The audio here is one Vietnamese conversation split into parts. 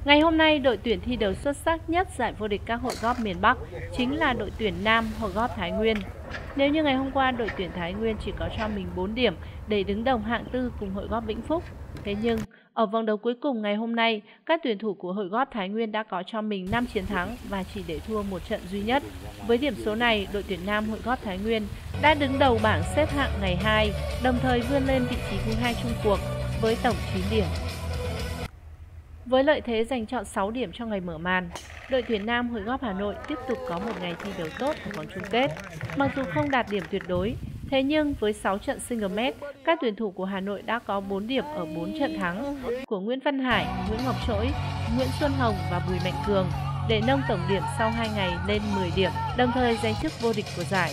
Ngày hôm nay, đội tuyển thi đấu xuất sắc nhất giải vô địch các hội golf miền Bắc chính là đội tuyển nam Hội Golf Thái Nguyên. Nếu như ngày hôm qua đội tuyển Thái Nguyên chỉ có cho mình 4 điểm để đứng đồng hạng tư cùng Hội Golf Vĩnh Phúc, thế nhưng ở vòng đấu cuối cùng ngày hôm nay, các tuyển thủ của Hội Golf Thái Nguyên đã có cho mình 5 chiến thắng và chỉ để thua một trận duy nhất. Với điểm số này, đội tuyển nam Hội Golf Thái Nguyên đã đứng đầu bảng xếp hạng ngày 2, đồng thời vươn lên vị trí thứ 2 chung cuộc với tổng 9 điểm. Với lợi thế giành chọn 6 điểm cho ngày mở màn, đội tuyển nam Hội Golf Hà Nội tiếp tục có một ngày thi đấu tốt ở vòng chung kết. Mặc dù không đạt điểm tuyệt đối, thế nhưng với 6 trận single match, các tuyển thủ của Hà Nội đã có 4 điểm ở 4 trận thắng của Nguyễn Văn Hải, Nguyễn Ngọc Trỗi, Nguyễn Xuân Hồng và Bùi Mạnh Cường để nâng tổng điểm sau 2 ngày lên 10 điểm, đồng thời giành chức vô địch của giải.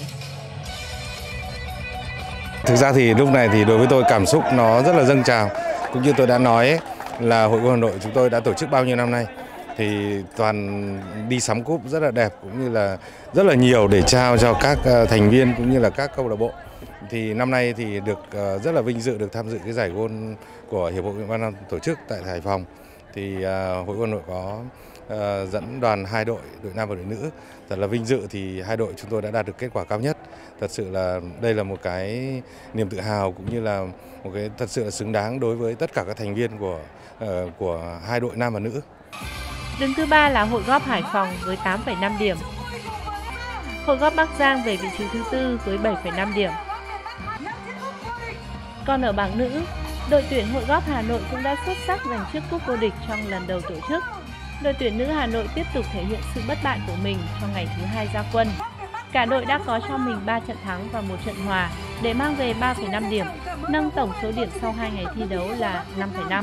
Thực ra thì lúc này thì đối với tôi cảm xúc nó rất là dâng trào. Cũng như tôi đã nói là Hội Golf Hà Nội chúng tôi đã tổ chức bao nhiêu năm nay thì toàn đi sắm cúp rất là đẹp, cũng như là rất là nhiều để trao cho các thành viên cũng như là các câu lạc bộ. Thì năm nay thì được rất là vinh dự được tham dự cái giải golf của Hiệp hội Văn Nam tổ chức tại Hải Phòng. Thì Hội Golf Hà Nội có dẫn đoàn hai đội nam và đội nữ. Thật là vinh dự thì hai đội chúng tôi đã đạt được kết quả cao nhất. Thật sự là đây là một cái niềm tự hào cũng như là một cái thật sự là xứng đáng đối với tất cả các thành viên của hai đội nam và nữ. Đứng thứ 3 là Hội Golf Hải Phòng với 8,5 điểm. Hội Golf Bắc Giang về vị trí thứ 4 với 7,5 điểm. Còn ở bảng nữ, đội tuyển Hội Golf Hà Nội cũng đã xuất sắc giành chức cúp vô địch trong lần đầu tổ chức. Đội tuyển nữ Hà Nội tiếp tục thể hiện sự bất bại của mình trong ngày thứ 2 ra quân. Cả đội đã có cho mình 3 trận thắng và 1 trận hòa để mang về 3,5 điểm, nâng tổng số điểm sau 2 ngày thi đấu là 5,5.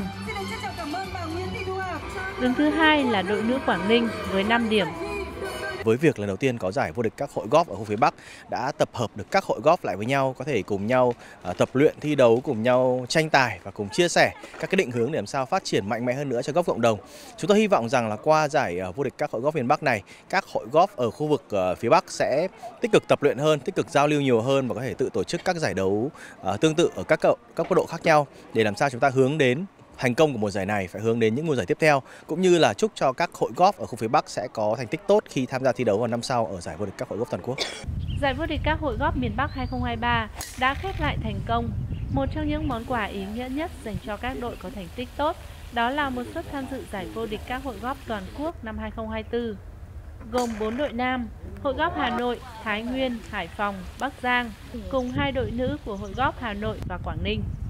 Đứng thứ 2 là đội nữ Quảng Ninh với 5 điểm. Với việc lần đầu tiên có giải vô địch các hội golf ở khu phía Bắc đã tập hợp được các hội golf lại với nhau, có thể cùng nhau tập luyện thi đấu, cùng nhau tranh tài và cùng chia sẻ các cái định hướng để làm sao phát triển mạnh mẽ hơn nữa cho golf cộng đồng. Chúng tôi hy vọng rằng là qua giải vô địch các hội golf miền Bắc này, các hội golf ở khu vực phía Bắc sẽ tích cực tập luyện hơn, tích cực giao lưu nhiều hơn và có thể tự tổ chức các giải đấu tương tự ở các cấp độ khác nhau để làm sao chúng ta hướng đến thành công của mùa giải này, phải hướng đến những mùa giải tiếp theo, cũng như là chúc cho các hội golf ở khu phía Bắc sẽ có thành tích tốt khi tham gia thi đấu vào năm sau ở giải vô địch các hội golf toàn quốc. Giải vô địch các hội golf miền Bắc 2023 đã khép lại thành công. Một trong những món quà ý nghĩa nhất dành cho các đội có thành tích tốt đó là một suất tham dự giải vô địch các hội golf toàn quốc năm 2024, gồm 4 đội nam, Hội golf Hà Nội, Thái Nguyên, Hải Phòng, Bắc Giang cùng 2 đội nữ của Hội golf Hà Nội và Quảng Ninh.